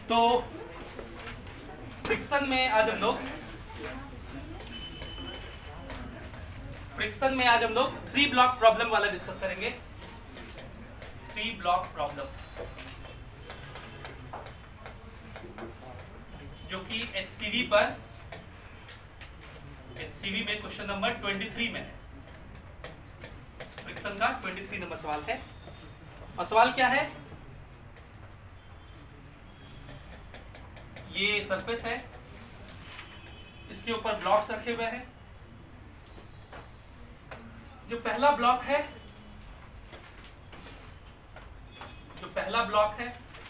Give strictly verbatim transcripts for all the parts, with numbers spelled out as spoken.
तो फ्रिक्शन में आज हम लोग फ्रिक्शन में आज हम लोग थ्री ब्लॉक प्रॉब्लम वाला डिस्कस करेंगे। थ्री ब्लॉक प्रॉब्लम जो कि एचसीवी पर एचसीवी में क्वेश्चन नंबर तेईस में है। फ्रिक्शन का तेईस नंबर सवाल है। और सवाल क्या है, ये सरफेस है, इसके ऊपर ब्लॉक्स रखे हुए हैं। जो पहला ब्लॉक है जो पहला ब्लॉक है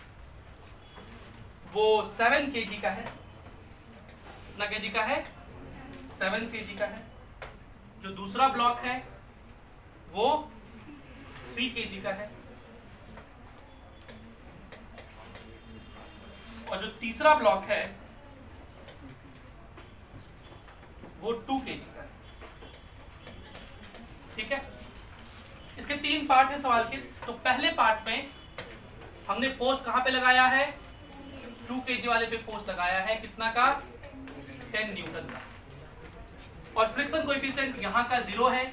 वो सेवन केजी का है। कितना केजी का है? सेवन केजी का है। जो दूसरा ब्लॉक है वो थ्री केजी का है। और जो तीसरा ब्लॉक है वो टू केजी का है। ठीक है, इसके तीन पार्ट है सवाल के। तो पहले पार्ट में हमने फोर्स कहां पे लगाया है? टू केजी वाले पे फोर्स लगाया है। कितना का? टेन न्यूटन का। और फ्रिक्शन कोएफिशिएंट यहां का जीरो है,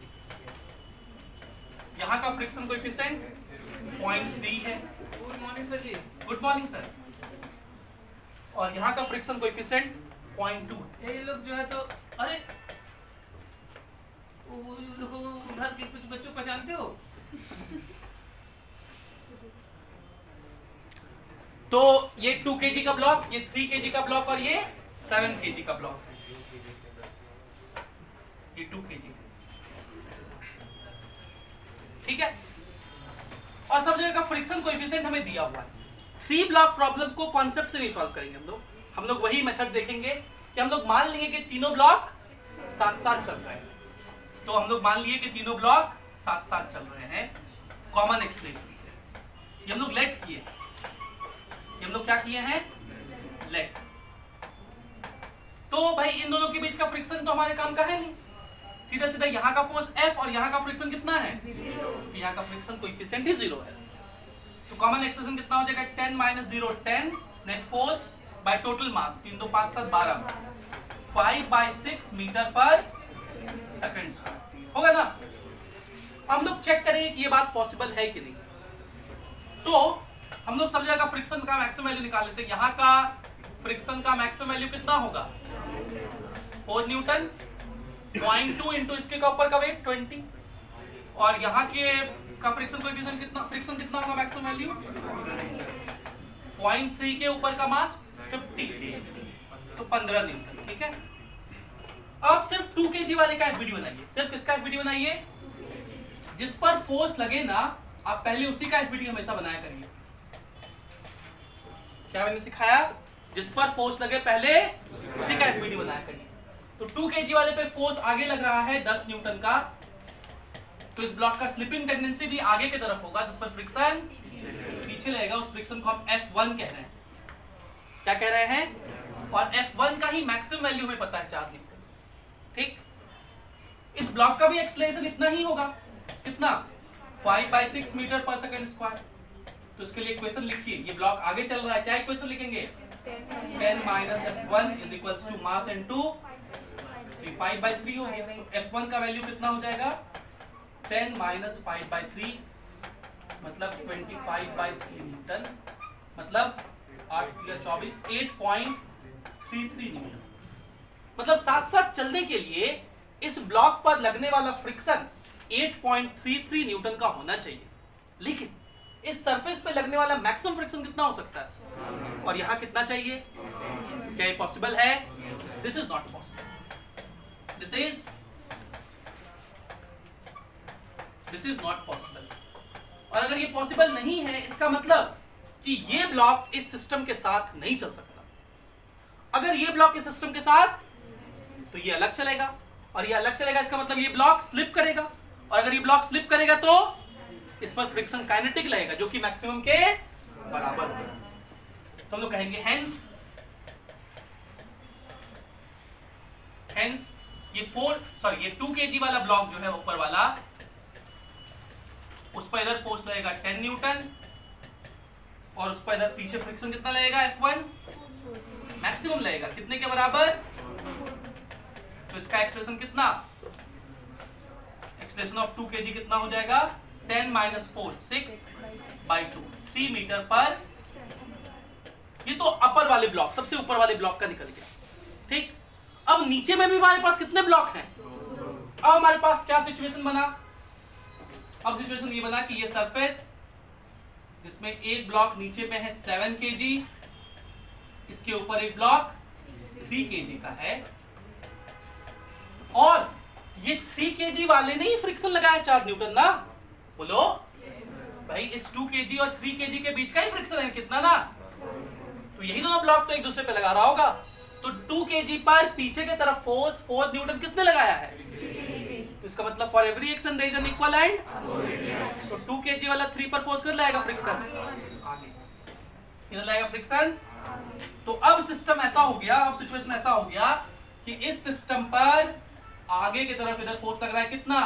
यहां का फ्रिक्शन कोएफिशिएंट पॉइंट थ्री है। Good morning sir ji. Good morning sir. और यहाँ का फ्रिक्शन कोएफिशिएंट पॉइंट टू। ये लोग जो है तो अरे देखो उधर के कुछ बच्चों पहचानते हो? तो ये टू केजी का ब्लॉक, ये थ्री केजी का ब्लॉक और ये सेवन केजी का ब्लॉक। ये टू केजी। ठीक है, और सब जगह का फ्रिक्शन कोएफिशिएंट हमें दिया हुआ है। थ्री ब्लॉक प्रॉब्लम को कॉन्सेप्ट से नहीं सॉल्व करेंगे हम लोग। हम लोग वही मेथड देखेंगे कि हम लोग मान लेंगे कि तीनों ब्लॉक साथ साथ चल रहे हैं। तो हम लोग मान लिए कि तीनों ब्लॉक साथ साथ चल रहे हैं कॉमन एक्सप्रेशन से। ये हम लोग लेट किए, ये हम लोग क्या किए हैं? लेट। तो भाई इन दोनों के बीच का फ्रिक्शन तो हमारे काम का है नहीं। सीधा सीधा यहाँ का फोर्स F और यहाँ का फ्रिक्शन कितना है? तो यहाँ का फ्रिक्शन कोएफिशिएंट ही जीरो है। तो कॉमन एक्सप्रेशन कितना हो जाएगा? Ten minus zero ten net force by total mass, तीन दो पांच सात बारह, फाइव बाई सिक्स मीटर पर सेकंड स्क्वायर होगा ना। हम लोग चेक करेंगे कि ये बात पॉसिबल है कि नहीं। तो हम लोग सब जगह का फ्रिक्शन का मैक्सिमम वैल्यू निकाल लेते हैं। यहाँ का फ्रिक्शन का मैक्सिमम वैल्यू कितना होगा? Four newton. Point two into इसके का ऊपर का वेट ट्वेंटी। और यहाँ के का फ्रिक्शन कोएफिशिएंट कितना, फ्रिक्शन कितना होगा मैक्सिमम वैल्यू? पॉइंट थ्री के ऊपर का मास फिफ्टी, तो पंद्रह न्यूटन। ठीक है, अब सिर्फ टू केजी वाले का एक वीडियो बनाइए। सिर्फ किसका एक वीडियो बनाइए? जिस पर फोर्स लगे ना, आप पहले उसी का एक वीडियो हमेशा बनाया करिए। क्या मैंने सिखाया? जिस पर फोर्स लगे पहले उसी का एक वीडियो बनाया करिए। तो टू केजी वाले पे फोर्स आगे लग रहा है दस न्यूटन का, तो इस ब्लॉक का स्लिपिंग टेंडेंसी भी आगे की तरफ होगा। जिस पर फ्रिक्शन पीछे लगेगा उस फ्रिक्शन को हम एफ वन कह रहे हैं। क्या कह रहे हैं? और एफ वन का ही मैक्सिमम वैल्यू हमें पता है, चार न्यूटन। ठीक, इस ब्लॉक का भी एक्सेलरेशन इतना ही होगा। कितना? फाइव बाई सिक्स मीटर पर सेकंड स्क्वायर। तो इसके लिए इक्वेशन लिखिए। ये ब्लॉक आगे चल रहा है, क्या इक्वेशन लिखेंगे? Ten minus F one is equals to mass into five by three हो गया। तो एफ वन का वैल्यू कितना हो जाएगा? Ten minus five by three मतलब twenty five by three newton, मतलब आठ या चौबीस, eight point three three newton. मतलब साथ साथ चलने के लिए इस ब्लॉक पर लगने वाला friction eight point three three newton का होना चाहिए। लेकिन इस सरफेस पे लगने वाला मैक्सिमम फ्रिक्शन कितना हो सकता है? और यहाँ कितना चाहिए? क्या ये पॉसिबल है? This is not possible. This is this is not possible. और अगर ये पॉसिबल नहीं है, इसका मतलब कि ये ब्लॉक इस सिस्टम के साथ नहीं चल सकता। अगर ये ब्लॉक इस सिस्टम के साथ, तो ये अलग चलेगा, और ये अलग चलेगा, इसका मतलब ये ब्लॉक स्लिप करेगा। और अगर ये ब्लॉक स्लिप करेगा तो इस पर फ्रिक्शन काइनेटिक लगेगा, जो कि मैक्सिमम के बराबर होगा। तो हम लोग कहेंगे हेंस हेंस ये फोर सॉरी ये टू केजी वाला ब्लॉक जो है ऊपर वाला, उस पर इधर फोर्स लगेगा टेन न्यूटन और उस पर इधर पीछे फ्रिक्शन कितना लगेगा एफ वन मैक्सिमम लगेगा कितने के बराबर, तो इसका एक्सेलरेशन कितना, एक्सेलरेशन ऑफ टू केजी कितना हो जाएगा ten minus four six by two three metre per. ये तो अपर वाले ब्लॉक सबसे ऊपर वाले ब्लॉक का निकल गया। ठीक, अब नीचे में भी हमारे पास कितने ब्लॉक हैं, अब हमारे पास क्या सिचुएशन बना, अब सिचुएशन ये बना कि ये सरफेस जिसमें एक ब्लॉक नीचे पे है सेवन केजी, इसके ऊपर एक ब्लॉक थ्री केजी का है, और ये थ्री केजी वाले ने ही फ्रिक्शन लगाया चार न्यूटन ना, बोलो yes. भाई इस टू केजी और थ्री केजी के बीच का ही फ्रिक्शन है कितना ना, तो यही दोनों ब्लॉक तो एक दूसरे पे लगा रहा होगा, तो टू केजी पर पीछे के तरफ फोर्स फोर न्यूटन किसने लगाया है, तो इसका मतलब for every action there is an equal and, तो टू केजी वाला थ्री पर फोर्स कितना लगाएगा फ्रिक्शन आगे, कितना लगाएगा फ्रिक्शन। तो अब सिस्टम ऐसा हो गया, अब सिचुएशन ऐसा हो गया कि इस सिस्टम पर आगे की तरफ इधर फोर्स लग रहा है कितना,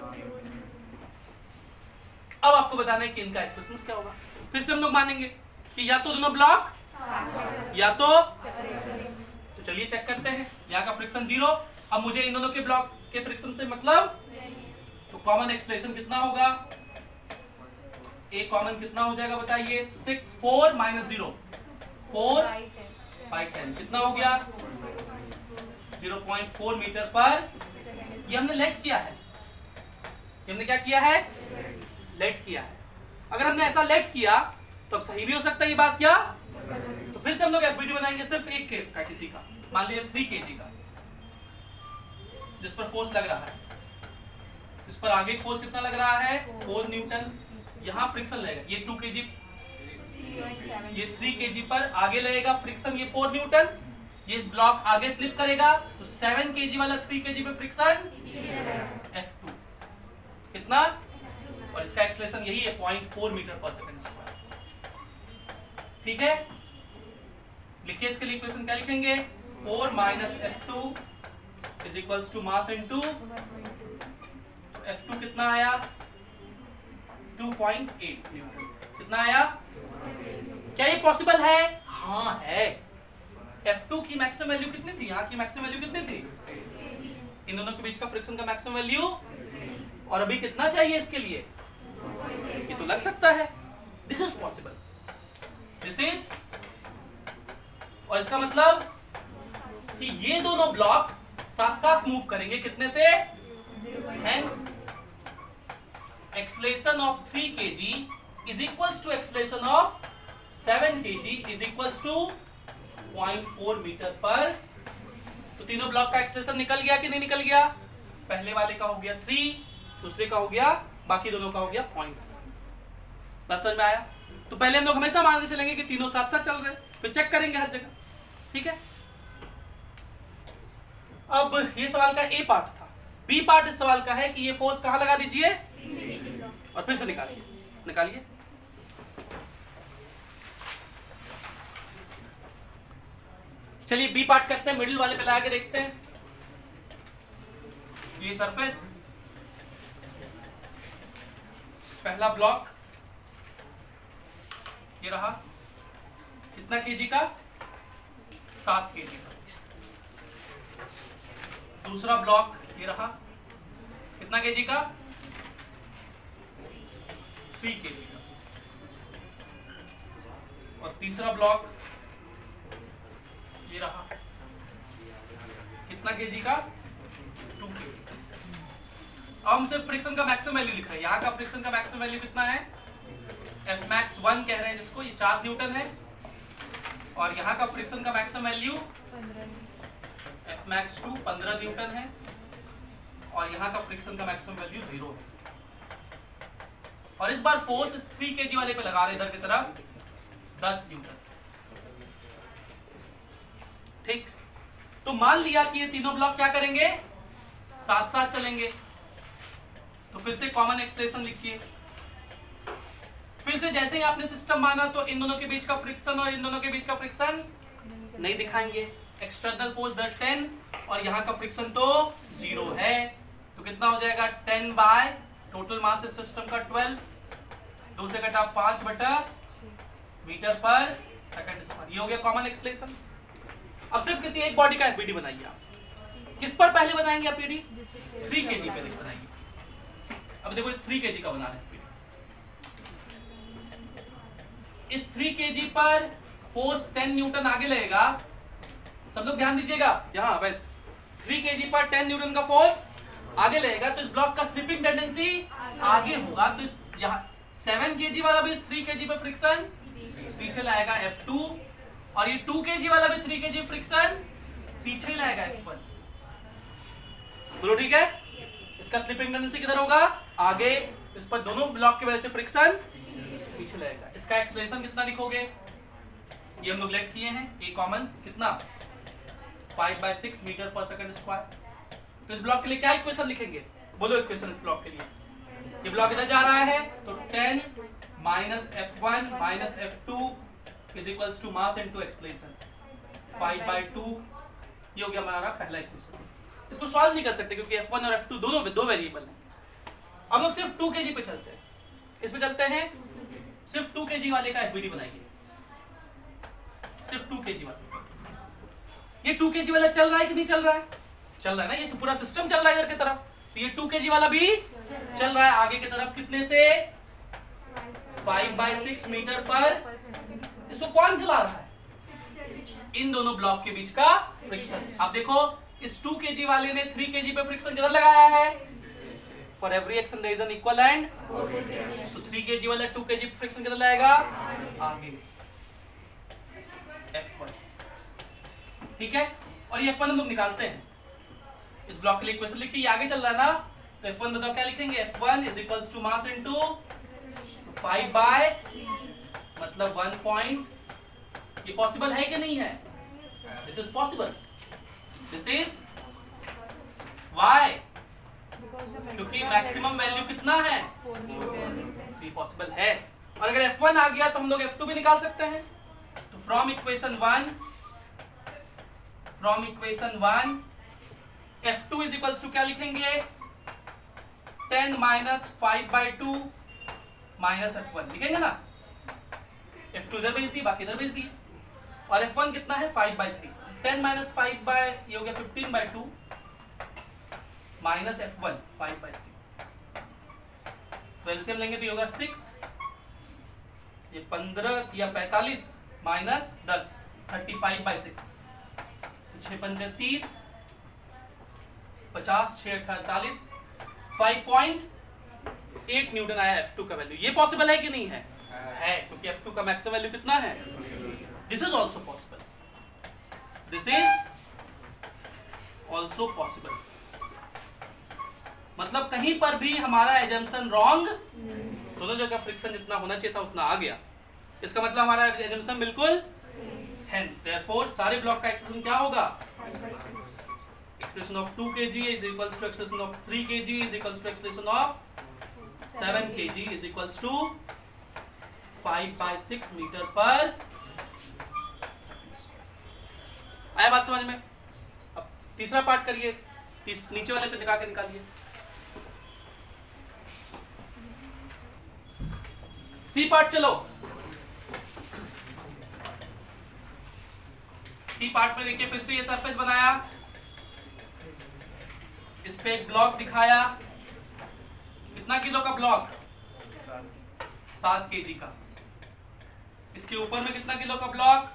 अब आपको बताना है कि इनका एक्सेलरेशन क्या होगा। फिर से हम लोग मानेंगे कि या तो दोनों ब्लॉक या तो तो चलिए चेक करते हैं, यहाँ का फ्रिक्शन जीरो, अब मुझे इन दोनों के ब्लॉक के फ्रिक्शन से मतलब, तो कॉमन एक्सेलरेशन कितना होगा, ए कॉमन कितना हो जाएगा बताइए, six four minus zero four by ten कितना हो गया zero point four metre per. ये हमने लेट किया है, ये हमने क्या किया है, लेट किया है। अगर हमने ऐसा लेट किया तो अब सही भी हो सकता है ये बात क्या, तो फिर से हम लोग एफबीडी बनाएंगे सिर्फ एक के का किसी का, मान लीजिए थ्री केजी का जिस पर फोर्स लग रहा है, इस पर आगे फोर्स कितना लग रहा है फोर न्यूटन, यहाँ फ्रिक्शन लगेगा ये टू केजी, ये थ्री केजी पर आगे लगेगा फ्रिक्शन ये फोर न्यूटन, ये ब्लॉक आगे स्लिप करेगा तो सेवन केजी वाला थ्री केजी पे फ्रिक्शन एफ टू कितना, और इसका एक्सेलरेशन यही है पॉइंट फोर मीटर पर सेकंड स्क्वायर। ठीक है, लिखिए इसके लिए इक्वेशन क्या लिखेंगे, four minus F two is equals to mass into F two कितना आया टू पॉइंट एट न्यूटन, कितना आया, क्या ये पॉसिबल है, हाँ है। एफ टू की मैक्सिमम वैल्यू कितनी थी, यहाँ की मैक्सिमम वैल्यू कितनी थी, इन दोनों के बीच का फ्रिक्शन का मैक्सिमम वैल्यू, और अभी कितना चाहिए इसके लिए, ये तो लग सकता है, this is possible, this is, और इसका मतलब कि ये दोनों ब्लॉक साथ साथ मूव करेंगे कितने से, hence acceleration of three kg is equals to acceleration of seven kg is equals to point four metre per. तो तीनों ब्लॉक का एक्सेलरेशन निकल गया कि नहीं निकल गया, पहले वाले का हो गया थ्री, दूसरे का हो गया, बाकी दोनों का हो गया पॉइंट फोर। बात समझ में आया, तो पहले हम लोग हमेशा मान के चलेंगे कि तीनों साथ साथ चल रहे हैं, फिर चेक करेंगे हर जगह। ठीक है, अब ये सवाल का ए पार्ट था, बी पार्ट इस सवाल का है कि ये फोर्स कहां लगा दीजिए, और फिर से निकालिए निकालिए चलिए बी पार्ट करते हैं, मिडिल वाले पे लगा के देखते हैं। ये सरफेस, पहला ब्लॉक ये रहा कितना केजी का, सात केजी का, दूसरा ब्लॉक ये रहा कितना केजी का, थ्री केजी का, और तीसरा ब्लॉक ये रहा कितना केजी का, टू केजी का। अब हम सिर्फ फ्रिक्शन का मैक्सिमम वैल्यू लिख रहे हैं, यहाँ का फ्रिक्शन का मैक्सिमम वैल्यू कितना है, एफ मैक्स वन कह रहे हैं जिसको, ये चार न्यूटन है, और यहाँ का फ्रिक्शन का maximum value F max two पंद्रह न्यूटन है, और यहाँ का फ्रिक्शन का मैक्सिमम वैल्यू जीरो है, और इस बार फोर्स इस थ्री केजी वाले पे लगा रहे इधर की तरफ दस न्यूटन। ठीक, तो मान लिया कि ये तीनों ब्लॉक क्या करेंगे, साथ साथ चलेंगे, तो फिर से कॉमन एक्सप्रेशन लिखिए, फिर से जैसे ही आपने सिस्टम माना तो इन दोनों के बीच का फ्रिक्शन और इन दोनों के बीच का फ्रिक्शन नहीं दिखाएंगे, एक्सटर्नल फोर्स दैट टेन, और यहाँ का फ्रिक्शन तो जीरो है, तो कितना हो जाएगा टेन बाय टोटल मास इस सिस्टम का ट्वेल्व, दो से घटा पांच बटा मीटर पर सेकंड स्क्वायर। ये हो गया कॉमन एक्सलेशन। अब सिर्फ किसी एक बॉडी का एफबीडी बनाइए आप। किस पर पहले बनाएंगे आप पीडी? थ्री केजी पे बनाइए। अब देखो इस थ्री केजी का बना रहे हैं। इस थ्री केजी पर फोर्स टेन न्यूटन आगे लगेगा। सब लोग ध्यान दीजिएगा यहाँ बस। थ्री केजी पर टेन न्यूटन का फोर्स आगे लगेगा तो इस ब्लॉक का स्लिपिंग टेंडेंसी आगे होगा। तो इस यहाँ सेवन केजी वाला भी इस थ्री केजी पे फ्रिक्शन पीछे लाएगा एफ टू, और ये टू केजी वाला भी थ्री केजी फ्रिक्शन पीछे ही लाएगा एफ वन। बोलो ठीक है? इसका स्लिपिंग टेंडेंसी किधर होगा? आगे। इस पर दोनों ब्लॉक की वजह से फ्रिक्शन पीछे लगेगा। इसका एक्सेलरेशन कितना लिखोगे? ये हम लोग लेट किए हैं ए कॉमन कितना फाइव बाई सिक्स मीटर पर सेकंड स्क्वायर। तो इस ब्लॉक के लिए क्या इक्वेशन लिखेंगे? बोलो इक्वेशन इस ब्लॉक के लिए। ये ब्लॉक इधर जा रहा है तो ten minus F one minus F two is equals to mass into acceleration five by two. ये हो गया हमारा पहला इक्वेशन। इसको सॉल्व नहीं कर सकते क्योंकि एफ वन और एफ टू दोनों दो वेरिएबल हैं। अब लोग सिर्फ टू केजी पे चलते हैं। किस पे चलते हैं? सिर्फ टू केजी वाले का एफबीडी बनाइए। सिर्फ टू केजी वाले। ये टू केजी वाला चल रहा है कि नहीं चल रहा है? चल रहा है ना। ये तो पूरा सिस्टम चल रहा है इधर की तरफ। तो ये टू केजी वाला भी चल रहा है आगे की तरफ। कितने से? फाइव बाई सिक्स मीटर पर। इसको कौन चला रहा है? इन दोनों ब्लॉक के बीच का फ्रिक्शन। अब देखो इस टू केजी वाले ने थ्री केजी पे फ्रिक्शन किधर लगाया है? For every action there is an equal and so three kg वाला टू केजी फ्रिक्शन किधर लाएगा? आगे एफ वन। ठीक है? और ये एफ वन हम लोग निकालते हैं। इस ब्लॉक के लिए इक्वेशन लिखिए। ये आगे चल रहा है ना तो एफ वन बताओ क्या लिखेंगे? F one is equals to mass into five by मतलब वन पॉइंट। ये पॉसिबल है कि नहीं है? This is possible. This is why? क्योंकि मैक्सिमम वैल्यू कितना है? थ्री पॉसिबल है। और अगर एफ वन आ गया तो हम लोग एफ टू भी निकाल सकते हैं। तो from equation one from equation one F two is equals to क्या लिखेंगे? Ten minus five by two minus F one लिखेंगे ना। एफ टू इधर भेज दी, बाकी इधर भेज दी। और एफ वन कितना है? Five by three. Ten minus five by ये हो गया fifteen by two minus F one five by three. तो एलसीएम लेंगे तो ये होगा सिक्स, ये पंद्रह या पैंतालीस माइनस दस थर्टी फाइव बाई सिक्स। छः पंजे तीस, पचास, छः अड़तालीस, फाइव पॉइंट एट न्यूटन आया एफ टू का वैल्यू। ये पॉसिबल है कि नहीं है? है, क्योंकि एफ टू का मैक्सिमम वैल्यू कितना है? This is also possible. This is also possible. मतलब कहीं पर भी हमारा एजम्पशन रॉन्ग, दोनों जगह फ्रिक्शन जितना होना चाहिए था उतना आ गया। इसका मतलब हमारा एजम्पशन बिल्कुल हेंस देयरफॉर सारे ब्लॉक का एक्सेलरेशन क्या होगा? Acceleration of two kg is equals to acceleration of three kg is equals to acceleration of seven kg is equals to five by six metre पर। आया बात समझ में? अब तीसरा पार्ट करिए। तीस, नीचे वाले पे दिखा के निकालिए। सी पार्ट चलो। सी पार्ट में देखिए फिर से ये सरफेस बनाया, इस पे एक ब्लॉक दिखाया। कितना किलो का ब्लॉक? सात केजी का। इसके ऊपर में कितना किलो का ब्लॉक?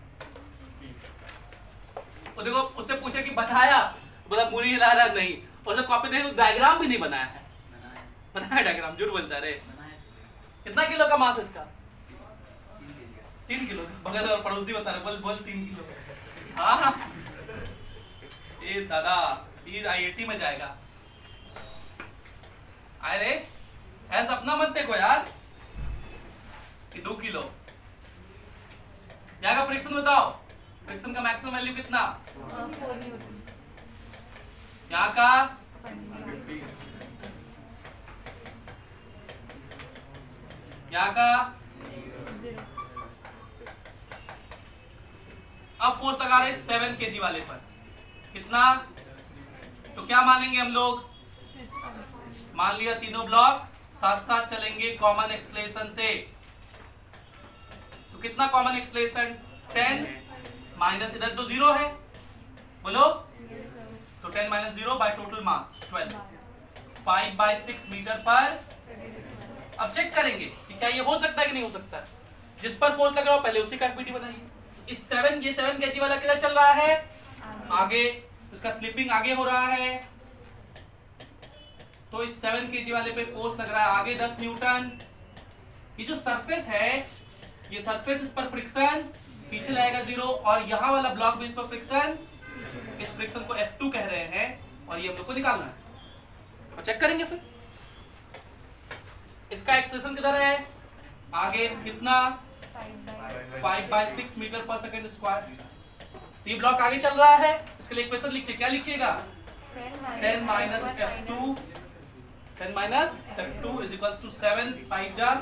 और देखो उससे पूछे कि बताया, बोला पूरी हिला रहा नहीं। और जो कॉपी देखो डायग्राम भी नहीं बनाया है। बनाया डायग्राम, झूठ बोलता है रे। कितना किलो का मास इसका? तीन किलो। बगल और पड़ोसी बता रहे, बोल बोल तीन किलो। हाँ हाँ, ए दादा ये आई आई टी में जाएगा। अरे ऐसा अपना मत देखो यार कि दो किलो। यहाँ का फ्रिक्शन बताओ। फ्रिक्शन का मैक्सिमम वैल्यू कितना? यहाँ का यहाँ का अब फोर्स लगा रहे सेवन केजी वाले पर। कितना? तो क्या मानेंगे हम लोग? मान लिया तीनों ब्लॉक साथ साथ चलेंगे कॉमन एक्सेलरेशन से। तो कितना कॉमन एक्सेलरेशन? टेन माइनस इधर तो जीरो है, बोलो तो ten minus zero by total mass twelve, five by six metre पर। अब चेक करेंगे कि क्या ये हो सकता है कि नहीं हो सकता है। जिस पर फोर्स लग रहा हो पहले उसी का एफबीटी बनाइए। इस सेवन ये सेवन केजी वाला किधर चल रहा है? आगे, उसका स्लिपिंग आगे हो रहा है, तो इस सेवन केजी वाले पे फोर्स लग रहा है आगे दस न्यूटन। ये जो सरफेस है, ये सरफेस इस पर फ्रिक्शन पीछे लाएगा जीरो, और यहाँ वाला ब्लॉक भी इस पर फ्रिक्शन, इस फ्रिक्शन को एफ टू कह रहे हैं, और ये हम लोग को निकालना है। तो चेक करेंगे फिर इसका एक्सेलरेशन किधर है? आगे कितना? फाइव बाय सिक्स मीटर पर सेकेंड स्क्वायर। तो ये ब्लॉक आगे चल रहा है, इसके लिए इक्वेशन लिखिए। क्या लिखिएगा? Ten minus F two, ten minus F two is equals to seven, five जा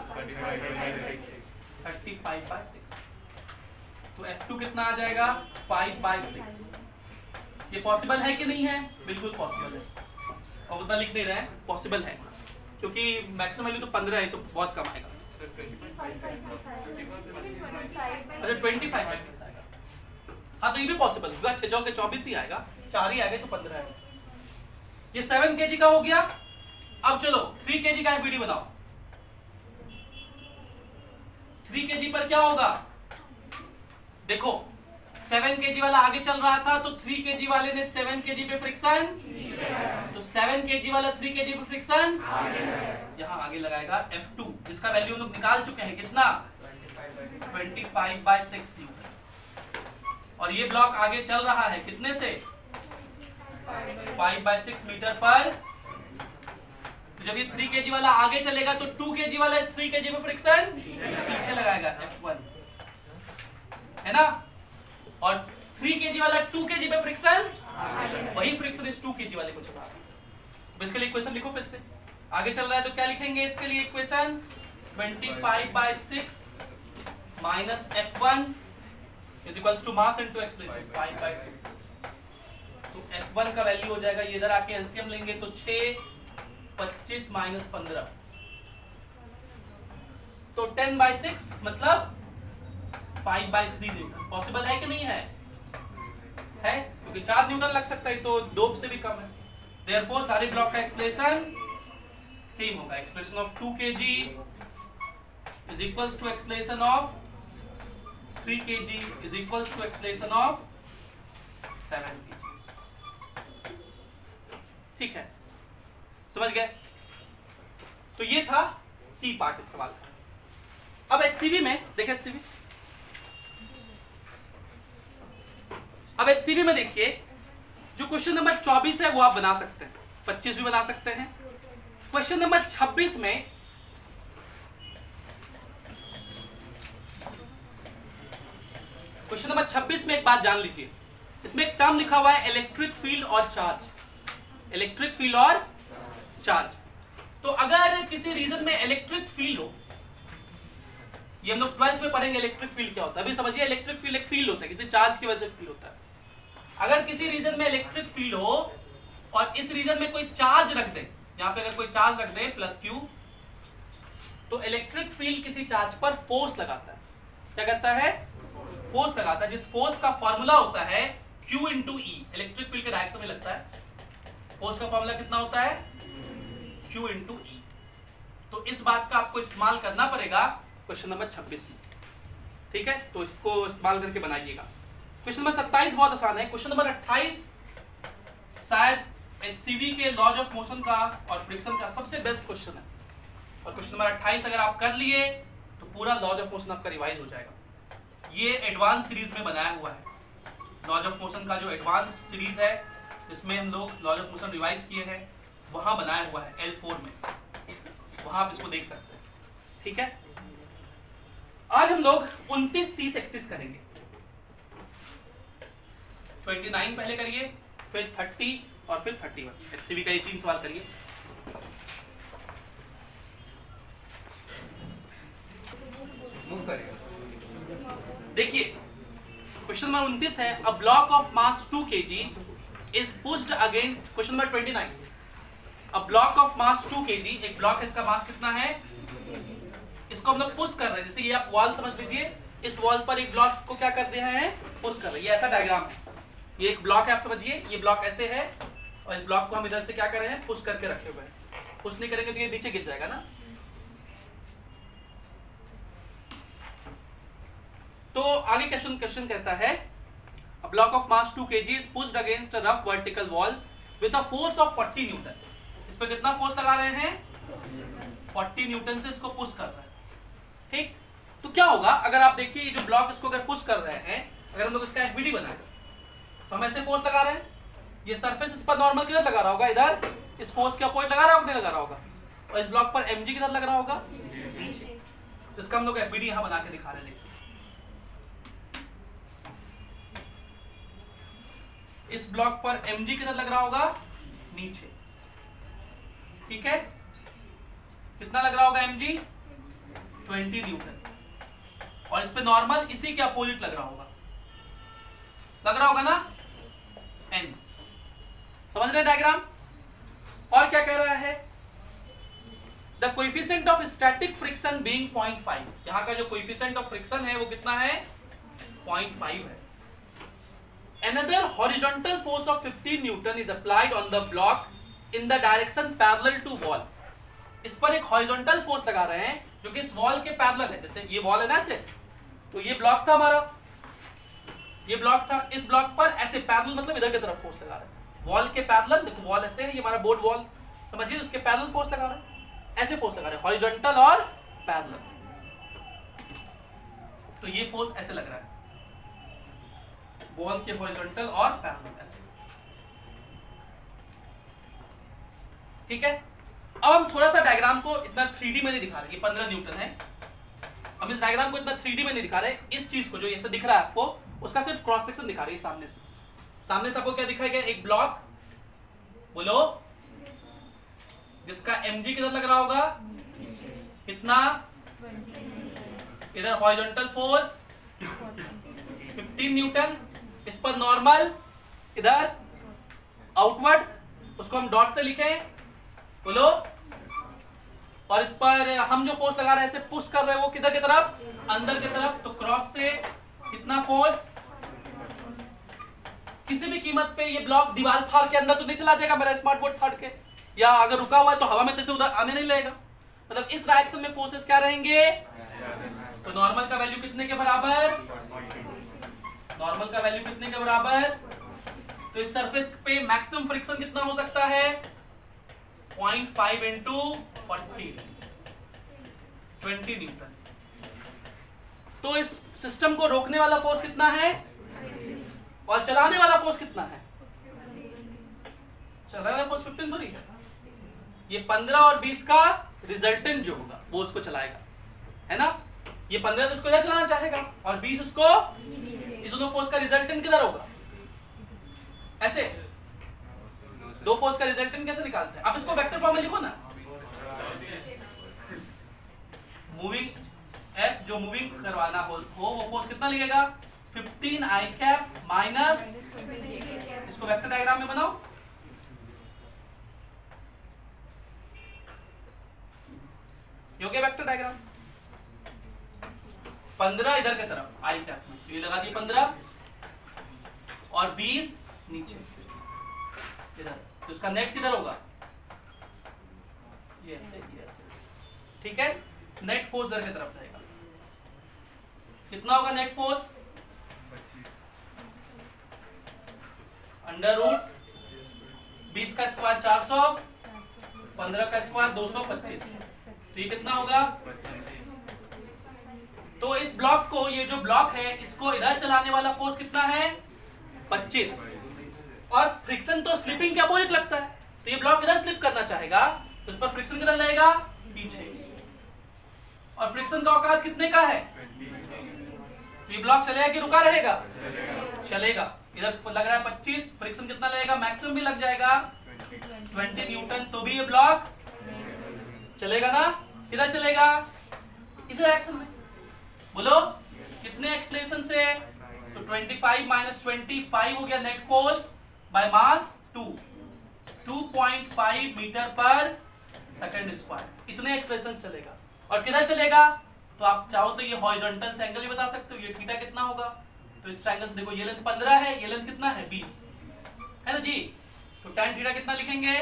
थर्टी फाइव बाय सिक्स। तो एफ टू कितना आ जाएगा? Five by six. ये पॉसिबल है कि नहीं है? बिल्कुल पॉसिबल है, और उतना लिख नहीं रहे हैं, पॉसिबल है, क्योंकि मैक्सिमम वैल्यू तो पंद्रह है, तो बहुत कम आएगा। अच्छा ट्वेंटी फाइव बाय सिक्स आएगा, हाँ तो ये भी पॉसिबल होगा। छह चौके चौबीस ही आएगा, चार ही आएगा तो पंद्रह है। ये सेवन केजी का हो गया। अब चलो थ्री केजी का एफबीडी बनाओ। थ्री केजी पर क्या होगा? देखो सेवन केजी वाला आगे चल रहा था, तो थ्री केजी वाले ने सेवन केजी पे फ्रिक्शन, तो सेवन केजी वाला थ्री केजी पे फ्रिक्शन यहाँ आगे लगाएगा एफ टू, जिसका वैल्यू हम लोग निकाल चुके हैं, कितना? Twenty five by six newton. और ये ब्लॉक आगे चल रहा है कितने से? Five by six metre per. तो जब ये थ्री केजी वाला आगे चलेगा तो टू केजी वाला इस थ्री केजी पे फ्रिक्शन पीछे लगाएगा एफ वन, है ना? और थ्री केजी वाला टू केजी पे फ्रिक्शन, वही फ्रिक्शन इस टू केजी वाले को चला रहा है। इसके लिए इक्वेशन लिखो फिर से। आगे चल रहा है तो क्या लिखेंगे इसके लिए equation? Twenty five by six minus F one is equals to mass into acceleration five by two. तो एफ वन का वैल्यू हो जाएगा, ये इधर आके एलसीएम लेंगे तो छह, पच्चीस माइनस पंद्रह, तो टेन बाय सिक्स मतलब five by three newton. Possible है कि नहीं है? है, क्योंकि चार न्यूटन लग सकता है, तो दो से भी कम है। देयरफॉर सारे ब्लॉक का एक्सेलरेशन सेम होगा। Acceleration of two kg is equals to acceleration of three kg is equals to acceleration of seven kg. ठीक है, समझ गए? तो ये था सी पार्ट इस सवाल का। अब एचसीवी में देखिए, एचसीवी अब एचसीवी में देखिए, जो क्वेश्चन नंबर चौबीस है वो आप बना सकते हैं, पच्चीस भी बना सकते हैं। क्वेश्चन नंबर छब्बीस में क्वेश्चन नंबर छब्बीस में एक बात जान लीजिए, इसमें एक टर्म लिखा हुआ है इलेक्ट्रिक फील्ड और चार्ज। इलेक्ट्रिक फील्ड और चार्ज, तो अगर किसी रीजन में इलेक्ट्रिक फील्ड हो, ये हम लोग ट्वेल्थ में पढ़ेंगे इलेक्ट्रिक फील्ड क्या होता है। अभी समझिए, इलेक्ट्रिक फील्ड एक फील्ड होता है, किसी चार्ज की वजह से फील्ड होता है। अगर किसी रीजन में इलेक्ट्रिक फील्ड हो और इस रीजन में कोई चार्ज रख दे, यहाँ पे अगर कोई चार्ज रख दे प्लस क्यू, तो इलेक्ट्रिक फील्ड किसी चार्ज पर फोर्स लगाता है। क्या करता है? फोर्स लगाता है, जिस फोर्स का फॉर्मूला होता है Q into E. Electric field के डायरेक्शन में लगता है, फोर्स का फॉर्मूला कितना होता है? Q into E. तो इस बात का आपको इस्तेमाल करना पड़ेगा क्वेश्चन नंबर छब्बीस में, ठीक है? तो इसको इस्तेमाल करके बनाइएगा। क्वेश्चन नंबर सत्ताईस बहुत आसान है। क्वेश्चन नंबर अट्ठाईस शायद एचसीवी के लॉज ऑफ मोशन का और फ्रिक्शन का सबसे बेस्ट क्वेश्चन है, और क्वेश्चन नंबर अट्ठाईस अगर आप कर लिए तो पूरा लॉज ऑफ मोशन आपका रिवाइज हो जाएगा। ये एडवांस सीरीज में बनाया हुआ है, लॉज ऑफ मोशन का जो एडवांस सीरीज है, जिसमें हम लोग लॉज ऑफ मोशन रिवाइज किए हैं, वहां बनाया हुआ है एल फोर में, वहां आप इसको देख सकते हैं, ठीक है? आज हम लोग उनतीस, तीस, इकतीस करेंगे। उनतीस पहले करिए, फिर तीस और फिर इकतीस। एचसीवी का ये तीन सवाल करिए। मूव करेगा। देखिए क्वेश्चन नंबर उनतीस है, a block of mass two kg is pushed against. Question number उनतीस, a block of mass two kg, एक ब्लॉक है, इसका मास कितना है, इसको हम लोग पुश कर रहे हैं। जैसे ये आप वॉल समझ लीजिए, इस वॉल पर एक ब्लॉक को क्या कर दिया है, पुश कर रहे हैं। ये ऐसा डायग्राम है, ये एक ब्लॉक है, आप समझिए ये ब्लॉक ऐसे है और इस ब्लॉक को हम इधर से क्या कर रहे हैं, पुश करके रखे हुए हैं। पुश नहीं करेंगे तो ये नीचे गिर जाएगा ना। तो आगे क्वेश्चन क्वेश्चन कहता है a block of mass two kilograms is pushed against a rough vertical wall with a force of forty newton. इस पे कितना फोर्स लगा रहे हैं, forty न्यूटन से इसको पुश कर रहे हैं। ठीक, तो क्या होगा अगर आप देखिए ये जो ब्लॉक इसको अगर पुश कर रहे हैं, अगर हम लोग इसका एफबीडी बनाए तो हम ऐसे फोर्स लगा रहे हैं, ये सरफेस इस पर नॉर्मल किधर लगा रहा होगा, इधर इस फोर्स के अपोजिट लगा रहा होगा, नहीं लगा रहा होगा, और इस ब्लॉक पर एमजी किधर लग रहा होगा, नीचे। तो इसका हम लोग एफबीडी यहां बना के दिखा रहे हैं। देखिए इस ब्लॉक पर mg कितना लग रहा होगा, नीचे। ठीक है, कितना लग रहा होगा mg, बीस न्यूटन, और इस पे नॉर्मल इसी के अपोजिट लग रहा होगा, लग रहा होगा ना, n। समझ रहे डायग्राम। और क्या कह रहा है, the coefficient of static friction being point five. यहां का जो कोएफिशिएंट ऑफ फ्रिक्शन है वो कितना है, पॉइंट फाइव है। Another horizontal force of fifteen Newton is applied on the block in the direction parallel to wall। इस पर एक horizontal force लगा रहे हैं जो कि इस wall के parallel है। जैसे ये wall है ना ऐसे, तो ये block था हमारा, ये block था, इस block पर ऐसे parallel मतलब इधर की तरफ force लगा रहे हैं। wall के parallel, देखो wall ऐसे है, ये हमारा board wall समझिए, उसके parallel force लगा रहे हैं, ऐसे force लगा रहे हैं, horizontal और parallel। तो ये force ऐसे लग रहा है, वॉल के हॉरिजॉन्टल और पैरेलल ऐसे। ठीक है, अब हम थोड़ा सा डायग्राम को इतना थ्री डी में नहीं दिखा रहे, ये पंद्रह न्यूटन है, हम इस डायग्राम को इतना थ्री डी में नहीं दिखा रहे। इस चीज को जो ऐसे दिख रहा है आपको, उसका सिर्फ क्रॉस सेक्शन दिखा रहे हैं सामने से। सामने से आपको क्या दिखाई गया, एक ब्लॉक, बोलो, जिसका mg कितना लग रहा होगा, कितना, इधर हॉरिजॉन्टल फोर्स फिफ्टीन न्यूटन, इस पर नॉर्मल, इधर आउटवर्ड, उसको हम डॉट से लिखें, बोलो, और इस पर हम जो फोर्स लगा रहे हैं ऐसे पुश कर रहे हैं, वो किधर की तरफ, अंदर की तरफ। तो क्रॉस से कितना फोर्स, किसी भी कीमत पे ये ब्लॉक दीवार फाड़ के अंदर तो नहीं चला जाएगा मेरा स्मार्ट बोर्ड फाड़ के, या अगर रुका हुआ है तो हवा में तो उधर आने नहीं लगेगा, मतलब इस डायरेक्शन में फोर्सेस क्या रहेंगे। तो नॉर्मल का वैल्यू कितने के बराबर, नॉर्मल का वैल्यू कितने के बराबर, तो इस सरफेस पे मैक्सिमम फ्रिक्शन कितना हो सकता है, point five into forty, twenty newton. तो इस सिस्टम को रोकने वाला फोर्स कितना है, और चलाने वाला फोर्स कितना है, चलाने वाला फोर्स फिफ्टीन थोड़ी है, ये पंद्रह और बीस का रिजल्टेंट जो होगा वो उसको चलाएगा, है ना। ये पंद्रह तो इसको इधर चलाना चाहेगा और बीस उसको, इस दोनों फोर्स का रिजल्टेंट किधर होगा, ऐसे दो फोर्स का रिजल्टेंट कैसे निकालते हैं, आप इसको वेक्टर फॉर्म में लिखो ना, मूविंग एफ जो मूविंग करवाना हो, हो वो फोर्स कितना लिखेगा, फिफ्टीन आई कैप माइनस, इसको वेक्टर डायग्राम में बनाओ, ये हो गया वेक्टर डायग्राम। पंद्रह इधर की तरफ आई कैप में, तो ये लगा दिए पंद्रह, और बीस नीचे इधर, तो उसका नेट किधर होगा, ये ऐसे ये ऐसे, ठीक है। नेट फोर्स इधर की तरफ रहेगा, कितना होगा नेट फोर्स, अंडर रूट बीस का स्क्वायर चार सौ, पंद्रह का स्क्वायर दो सौ पच्चीस, तो ये कितना होगा। तो इस ब्लॉक को, ये जो ब्लॉक है इसको इधर चलाने वाला फोर्स कितना है, पच्चीस, और फ्रिक्शन तो स्लिपिंग के अपोजिट लगता है, तो ये ब्लॉक इधर स्लिप करना चाहेगा तो इस पर फ्रिक्शन किधर लगेगा, पीछे, और फ्रिक्शन का औकात कितने का है, तो ये ब्लॉक चलेगा कि रुका रहेगा, चलेगा। इधर लग रहा है पच्चीस, फ्रिक्शन कितना लगेगा, मैक्सिमम भी लग जाएगा बीस न्यूटन, तो भी ये ब्लॉक चलेगा ना, किधर चलेगा, इस डायरेक्शन में। बोलो कितने एक्सलेशन से, तो पच्चीस माइनस पच्चीस हो गया net force by mass two, two point five metre पर सेकंड स्क्वायर, इतने एक्सलेशन चलेगा, और किधर चलेगा, तो आप चाहो तो ये हॉरिजॉन्टल से एंगल ही बता सकते हो, ये थीटा कितना होगा। तो इस ट्रायंगल से देखो ये लेंथ पंद्रह है, ये लेंथ कितना है बीस है ना जी। तो tan थीटा कितना लिखेंगे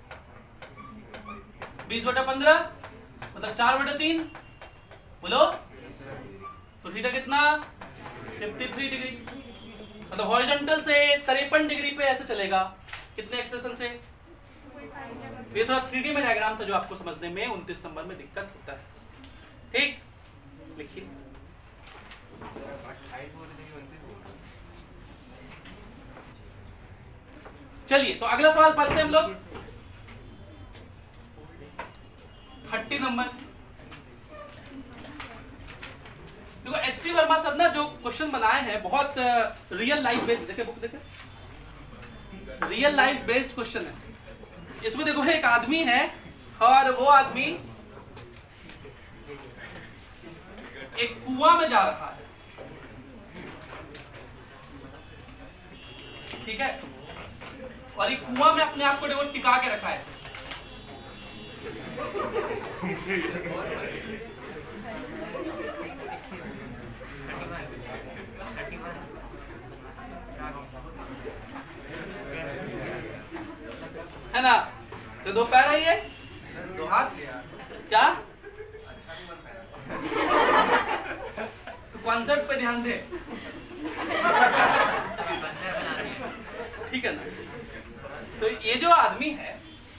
बीस बटा पंद्रह मतलब चार बटा तीन, बोलो। तो थीटा कितना तिरेपन डिग्री, मतलब हॉरिजॉन्टल से तिरपन डिग्री पे ऐसे चलेगा। कितने एक्सटेंशन से? ये थोड़ा थ्री डी में डायग्राम था जो आपको समझने में उनतीस नंबर में दिक्कत होता है। ठीक, लिखिए। चलिए तो अगला सवाल पढ़ते हैं हम लोग। Thirty number. देखो एच सी वर्मा सर ना जो क्वेश्चन बनाए हैं बहुत रियल लाइफ बेस्ड, देखे बुक देखे, रियल लाइफ बेस्ड क्वेश्चन है। इसमें देखो एक आदमी है और वो आदमी एक कुआं में जा रहा है, ठीक है, और ये कुआं में अपने आप को देखो टिका के रखा है ऐसे। है ना, तो दो पैर है ये, दो हाथ, क्या तो कॉन्सेप्ट पे ध्यान दे, ठीक है ना। तो ये जो आदमी है,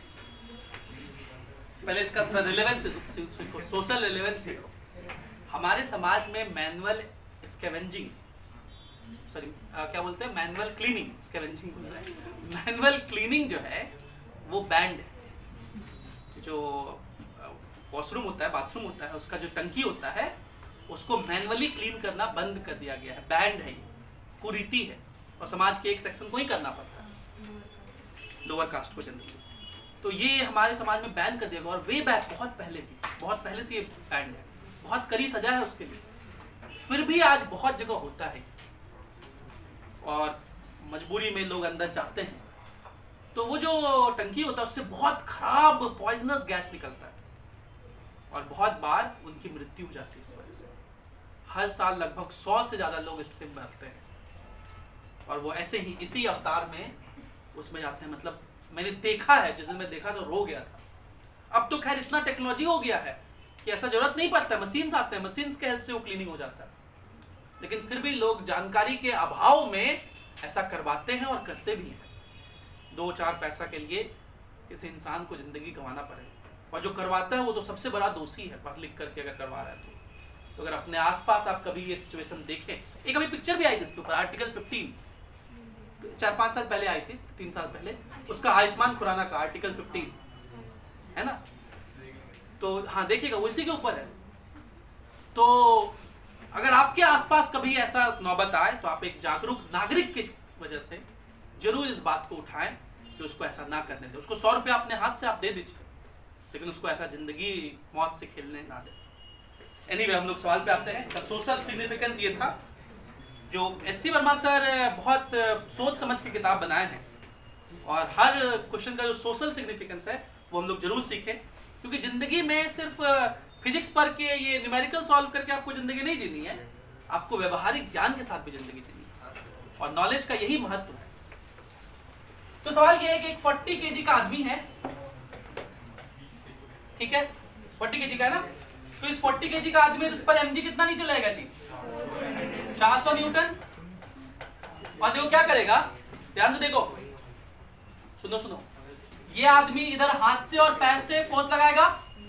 पहले इसका थोड़ा रिलेवेंस सीखो, सोशल रिलेवेंस सीखो। हमारे समाज में मैनुअल स्कैवेंजिंग, सॉरी क्या बोलते हैं, मैनुअल क्लीनिंग, स्कैवेंजिंग बोल रहे हैं, मैनुअल क्लीनिंग जो है वो बैंड है। जो वॉशरूम होता है, बाथरूम होता है, उसका जो टंकी होता है उसको मैनुअली क्लीन करना बंद कर दिया गया है, बैंड है, ये कुरीति है और समाज के एक सेक्शन को ही करना पड़ता है, लोअर कास्ट को जनरली। तो ये हमारे समाज में बैन कर दिया गया और वे बैक बहुत पहले भी, बहुत पहले से ये बैंड है, बहुत कड़ी सजा है उसके लिए, फिर भी आज बहुत जगह होता है और मजबूरी में लोग अंदर जाते हैं। तो वो जो टंकी होता है उससे बहुत खराब पॉइजनस गैस निकलता है और बहुत बार उनकी मृत्यु हो जाती है इस वजह से। हर साल लगभग सौ से ज्यादा लोग इससे मरते हैं और वो ऐसे ही इसी अवतार में उसमें जाते हैं। मतलब मैंने देखा है, जिस दिन मैं देखा तो रो गया था। अब तो खैर इतना टेक्नोलॉजी हो गया है कि ऐसा जरूरत नहीं पड़ता है, मशीन्स आते हैं, मशीन्स के हेल्प से वो क्लीनिंग हो जाता है, लेकिन फिर भी लोग जानकारी के अभाव में ऐसा करवाते हैं और करते भी हैं। दो चार पैसा के लिए किसी इंसान को जिंदगी गंवाना पड़े, और जो करवाता है वो तो सबसे बड़ा दोषी है, पढ़ लिख करके अगर करवा रहा है तो। तो अगर अपने आसपास आप कभी ये सिचुएशन देखें, एक अभी पिक्चर भी आई थी इसके ऊपर, आर्टिकल फिफ्टीन, चार पांच साल पहले आई थी, तीन साल पहले, उसका आयुष्मान खुराना का आर्टिकल फिफ्टीन है ना। तो हाँ देखिएगा, वो इसी के ऊपर है। तो अगर आपके आसपास कभी ऐसा नौबत आए तो आप एक जागरूक नागरिक की वजह से जरूर इस बात को उठाएं कि उसको ऐसा ना करने दें। उसको सौ रुपया अपने हाथ से आप दे दीजिए, लेकिन उसको ऐसा जिंदगी मौत से खेलने ना दें। एनीवे हम लोग सवाल पे आते हैं। इसका सोशल सिग्निफिकेंस ये था, जो एच सी वर्मा सर बहुत सोच समझ के किताब बनाए हैं और हर क्वेश्चन का जो सोशल सिग्निफिकेंस है वो हम लोग जरूर सीखें, क्योंकि जिंदगी में सिर्फ फिजिक्स पढ़ के ये न्यूमेरिकल सॉल्व करके आपको जिंदगी नहीं जीनी है, आपको व्यवहारिक ज्ञान के साथ भी जिंदगी जीनी है और नॉलेज का यही महत्व है। तो सवाल ये है कि एक चालीस केजी का आदमी है, ठीक है, चालीस केजी का है ना, तो इस चालीस केजी का आदमी इस पर एमजी कितना नीचे लाएगा जी, चार सौ न्यूटन। और देखो क्या करेगा, ध्यान से देखो, सुनो सुनो, ये आदमी इधर हाथ से और पैर से फोर्स लगाएगा,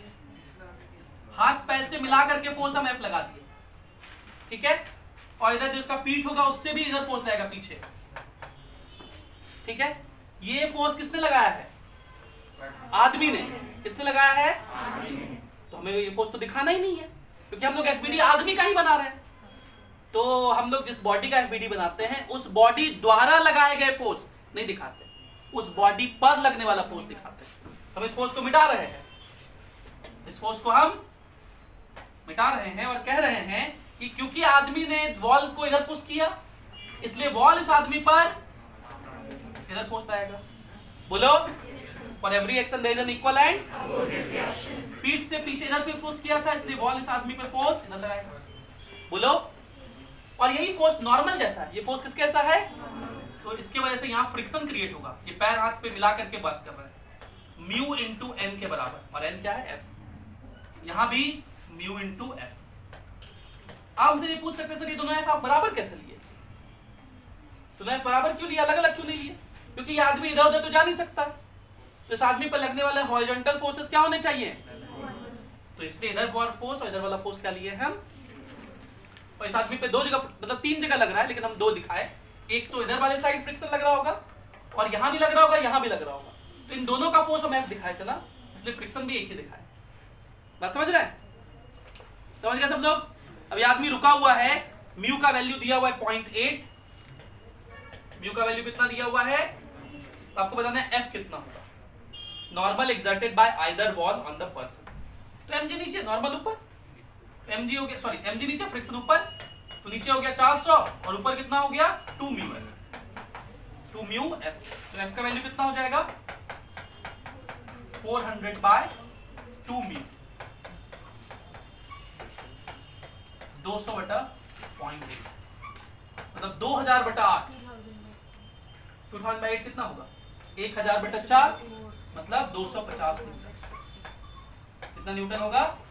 हाथ पैर से मिला करके फोर्स हम एफ लगा दिए, ठीक है, और इधर जो इसका पीठ होगा उससे भी इधर फोर्स लगेगा पीछे, ठीक है। ये फोर्स किसने लगाया है, आदमी ने। किसने लगाया है, तो हमें ये फोर्स तो दिखाना ही नहीं है, क्योंकि हम लोग एफबीडी आदमी का ही बना रहे हैं। तो हम लोग जिस बॉडी का एफबीडी बनाते हैं उस बॉडी द्वारा लगाए गए फोर्स नहीं दिखाते, उस बॉडी पर लगने वाला फोर्स दिखाते हैं। हम इस फोर्स को मिटा रहे हैं, इस फोर्स को हम मिटा रहे हैं और कह रहे हैं कि क्योंकि आदमी ने वॉल को इधर पुश किया, इसलिए वॉल इस आदमी पर इधर फोर्स आएगा। बोलो, for every action there is an equal and पीठ से पीछे इधर पे फोर्स किया था, इसलिए बॉल इस आदमी पे फोर्स इधर लगाएगा। बोलो। और यही फोर्स नॉर्मल जैसा है, ये फोर्स किसके जैसा है? तो इसके वजह से यहाँ फ्रिक्शन क्रिएट होगा। ये पैर हाथ पे मिला करके बात कर रहा है। म्यू इंटू एन के बराबर, और एन क्या है? एफ। यहाँ भी म्यू इंटू एफ। आप मुझसे ये पूछ सकते सर ये दोनों एफ आप बराबर कैसे लिए? तो एफ बराबर क्यों लिए, अलग अलग क्यों नहीं लिए? क्योंकि ये आदमी इधर उधर तो जा नहीं सकता, तो इस आदमी पर लगने वाले हॉरिजॉन्टल फोर्सेस क्या होने चाहिए? तो इसलिए इधर फोर्स और इधर वाला फोर्स क्या लिए हम? और इस आदमी पे दो जगह, मतलब तीन जगह लग रहा है, लेकिन हम दो दिखाए। एक तो इधर वाले साइड फ्रिक्शन लग रहा होगा, और यहां भी लग रहा होगा, यहां भी लग रहा होगा। तो इन दोनों का फोर्स हम एफ दिखाए थे ना, इसलिए फ्रिक्शन भी एक ही दिखाए। बात समझ रहे हैं? समझ गए सब लोग? अब ये आदमी रुका हुआ है, म्यू का वैल्यू दिया हुआ है पॉइंट एट, म्यू का वैल्यू कितना दिया हुआ है? तो आपको बताना है एफ कितना होगा। Normal exerted by either wall on the person. तो एमजी नीचे, नॉर्मल ऊपर, एमजी हो गया, सॉरी एमजी नीचे, फ्रिक्शन ऊपर, तो नीचे हो गया चार सौ और ऊपर कितना हो गया? Two mu F, two mu F. तो एफ का वैल्यू कितना हो जाएगा? Four hundred by two mu, दो सौ बटा पॉइंट एट, मतलब दो हजार बटा आठ। टू थाउजेंड बाई एट कितना होगा? एक हजार बटा चार, मतलब दो सौ पचास न्यूटन। कितना न्यूटन होगा?